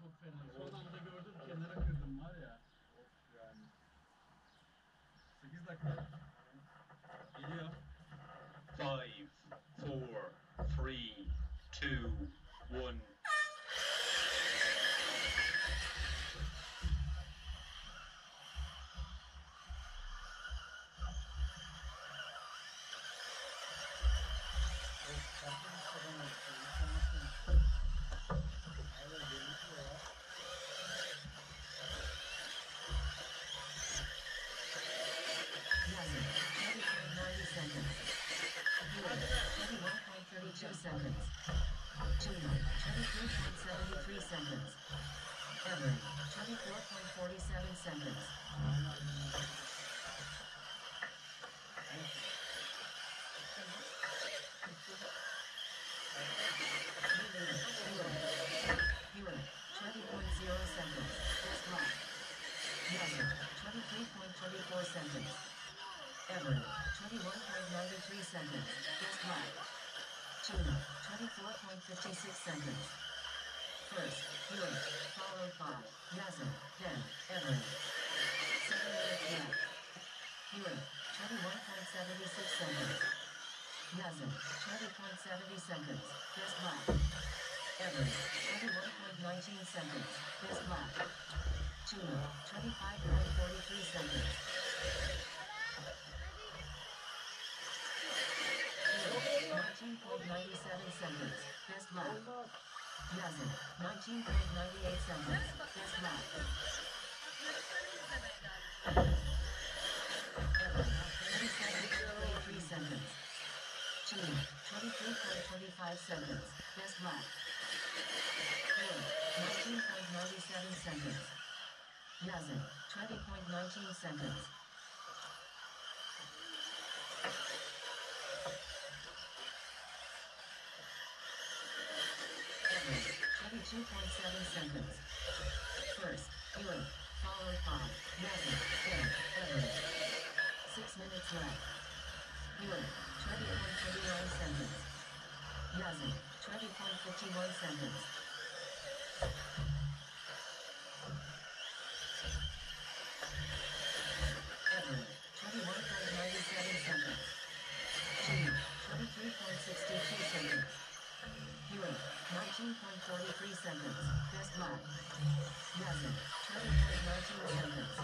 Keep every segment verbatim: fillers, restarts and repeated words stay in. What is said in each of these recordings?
çok fena. Son anda gördüm, kenara kırdım var ya. Of yani. sekiz dakika. Geliyor. Five, four, three, two, one. Seconds. Chile, twenty-three point seven three seconds. Everett, twenty-four point four seven seconds. Hewitt, twenty point zero seconds. Best lap. Nelson, twenty-three point two four seconds. Everett, twenty-one point nine three seconds. Best lap. Chile, twenty-four point five six seconds. First, Hewitt, followed by Yazin, then Everett. Seven minutes left. Hewitt, twenty-one point seven six seconds. Yazin, twenty point seven seconds. Best lap. Everett, twenty-one point one nine seconds. Best lap. Chile, twenty-five point four three seconds. nineteen point nine seven seconds. Best lap. Yazin, nineteen point nine eight seconds. Best lap. Everett, twenty-seven point three three seconds. Chile, twenty-three point two five seconds. Best lap. Hewitt, nineteen point nine seven seconds. Yazin, twenty point one nine seconds. twenty-two point seven seconds. First, Hewitt, followed by Yazin, then Everett. Six minutes left. Hewitt, twenty point two nine seconds. Yazin, twenty point five one seconds. Everett, twenty-one point nine seven seconds. Chile, twenty-three point six two seconds. Hewitt, nineteen point four three seconds. Best lap. Yazin, twenty point one nine seconds.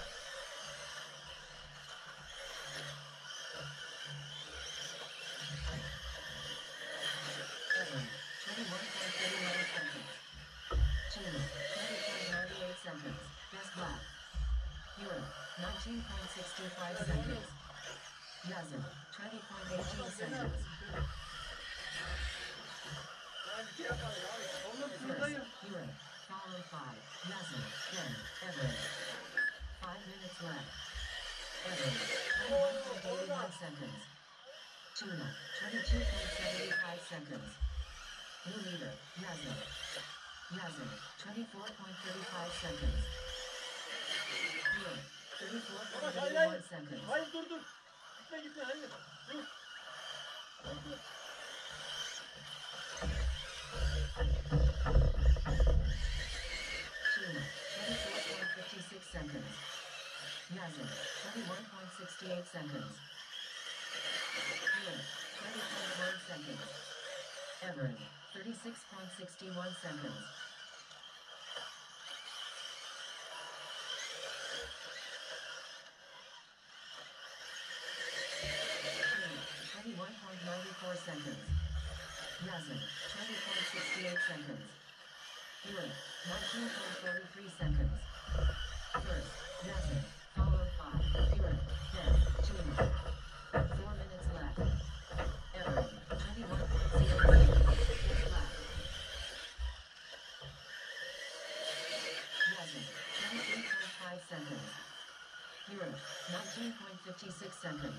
Everett, twenty-one point three nine seconds. Chile, twenty point nine eight seconds. Best lap. Hewitt, nineteen point six five seconds. Yazin, twenty point one eight seconds. First, Hewitt, followed by Yazin, then Everett. Five minutes left. Everett, twenty-one point eight one seconds. Chile, twenty-two point seven five seconds. New leader, Yazin. Yazin, twenty-four point three five seconds. Hewitt, thirty-four point eight one seconds. Hayır dur dur. Gitme gitme hayır. Dur. Dur. Chile, twenty-four point five six seconds. Yazin, twenty-one point six eight seconds. Hewitt, twenty point one seconds. Everett, thirty-six point six one seconds. Chile, twenty-one point nine four seconds. Yazin, twenty point six eight seconds. Hewitt, nineteen point four three seconds. First, Yazin, followed by Hewitt, then Chile. Four minutes left. Everett, twenty-one point zero seconds. Best lap. Yazin, twenty-three point five seconds. Hewitt, nineteen point five six seconds.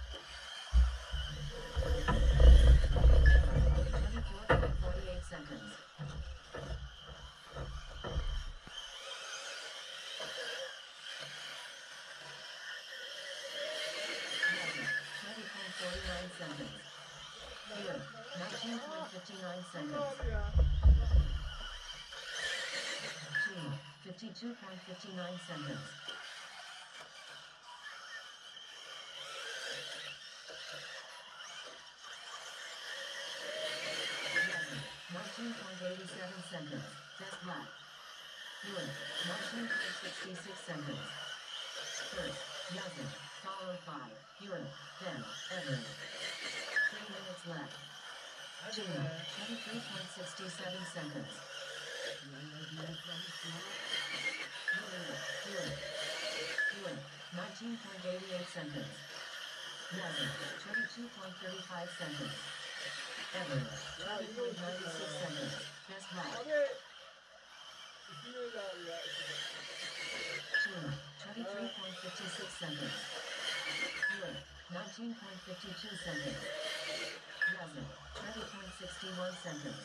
twenty-four point four eight seconds. twenty point four nine seconds. Hewitt, nineteen point five nine seconds. twenty-two point five nine seconds. nineteen point eight seven seconds. Best lap. Hewitt, nineteen point six six seconds. First, Nelson, followed by Hewitt, then Everett. Three minutes left. Gina, twenty-three point six seven seconds. Hewitt, Hewitt, nineteen point eight eight seconds. Nelson, twenty-two point three five seconds. Everett, twenty point nine six seconds. Best lap. Gina, twenty-three point five six seconds. Hewitt, nineteen point five two seconds. Nelson, twenty point six one seconds.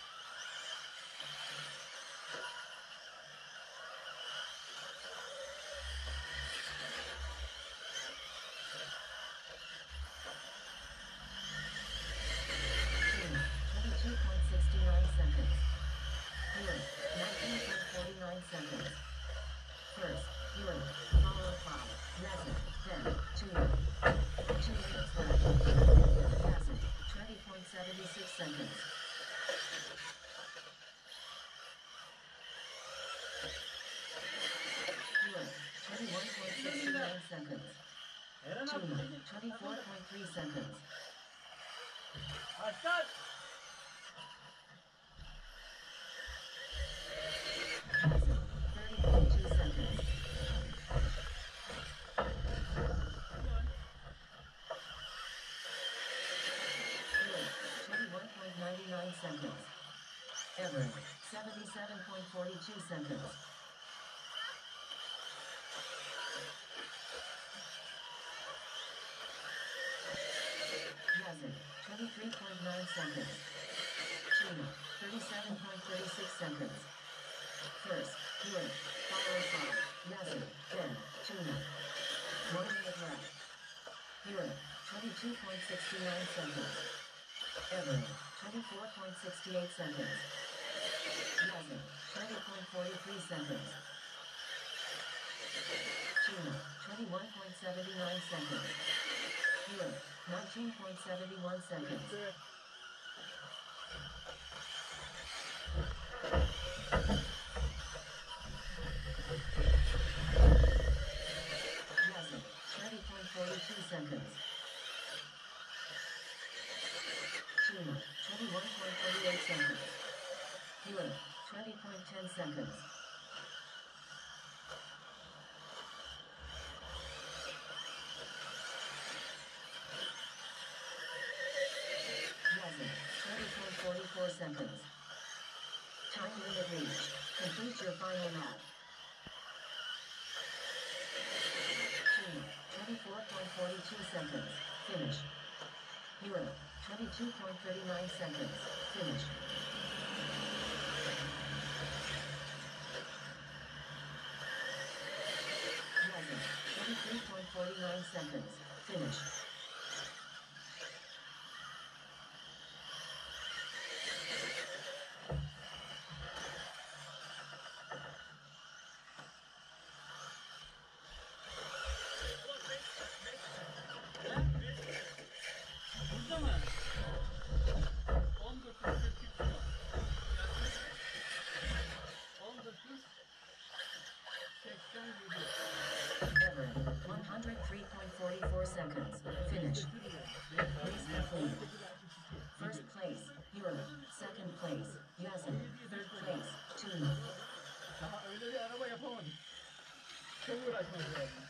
Gina, twenty-two point six nine seconds. Hewitt, nineteen point four nine seconds. First, Hewitt, followed by Nelson, then Gina. Two minutes left. Nelson, twenty point seven six seconds. Hewitt, twenty-one point six nine seconds. Gina, twenty-four point three seconds. Başlat. Nelson, thirty point two seconds. Hewitt, twenty-one point nine nine seconds. Everett, seventy-seven point four two seconds. Nelson, twenty-three point nine seconds. Gina, thirty-seven point three six seconds. First, Hewitt, followed by Nelson, then Gina. One minute left. Hewitt, twenty-two point six nine seconds. Everett, twenty-four point six eight seconds. Nelson, twenty point four three seconds. Gina, twenty-one point seven nine seconds. Hewitt, nineteen point seven one seconds. Nelson, twenty point four two seconds. Gina, twenty-one point three eight seconds. Hewitt, twenty point one zero seconds. Nelson, twenty point four four seconds. Time limit reached. Complete your final lap. Gina, twenty-four point four two seconds. Finish. Hewitt, twenty-two point three nine seconds. Finish. Nelson, twenty-three point four nine seconds. Finish. Burada mı? on dokuz kırk üç var. on dokuz seksen yedi. Everett, one hundred three point four four seconds. Finish. Race complete. First place, Hewitt. Second place, Nelson. Third place, Gina. Daha öyle bir araba yapamadım. Çok uğraşmak lazım.